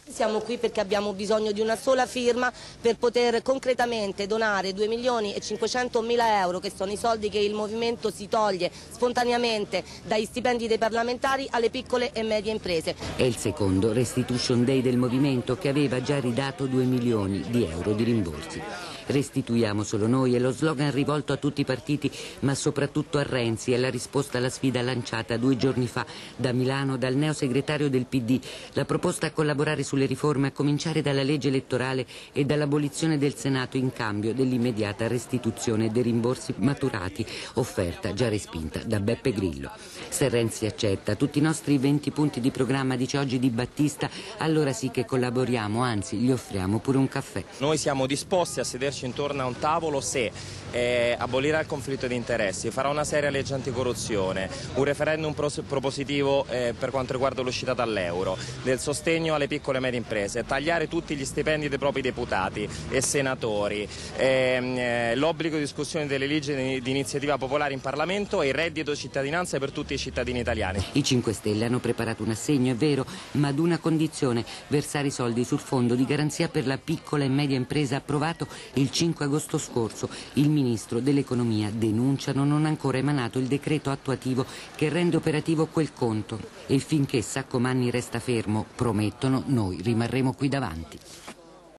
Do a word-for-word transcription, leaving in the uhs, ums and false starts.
Siamo qui perché abbiamo bisogno di una sola firma per poter concretamente donare due milioni e cinquecentomila euro, che sono i soldi che il movimento si toglie spontaneamente dai stipendi dei parlamentari, alle piccole e medie imprese. È il secondo Restitution Day del movimento, che aveva già ridato due milioni di euro di rimborsi. Restituiamo solo noi è lo slogan rivolto a tutti i partiti, ma soprattutto a Renzi. È la risposta alla sfida lanciata due giorni fa da Milano dal neosegretario del P D. La proposta a collaborare sulle riforme, a cominciare dalla legge elettorale e dall'abolizione del Senato in cambio dell'immediata restituzione dei rimborsi maturati, offerta già respinta da Beppe Grillo. Se Renzi accetta tutti i nostri venti punti di programma, dice oggi Di Battista, allora sì che collaboriamo, anzi gli offriamo pure un caffè. Noi siamo disposti a sederci intorno a un tavolo se eh, abolirà il conflitto di interessi, farà una seria legge anticorruzione, un referendum pros- propositivo eh, per quanto riguarda l'uscita dall'euro, del sostegno alle piccole e medie imprese, tagliare tutti gli stipendi dei propri deputati e senatori, ehm, eh, l'obbligo di discussione delle leggi di, di iniziativa popolare in Parlamento e il reddito cittadinanza per tutti i cittadini italiani. I cinque Stelle hanno preparato un assegno, è vero, ma ad una condizione: versare i soldi sul fondo di garanzia per la piccola e media impresa approvato il cinque agosto scorso. Il ministro dell'economia denuncia non ha ancora emanato il decreto attuativo che rende operativo quel conto, e finché Saccomanni resta fermo, promettono, noi rimarremo qui davanti.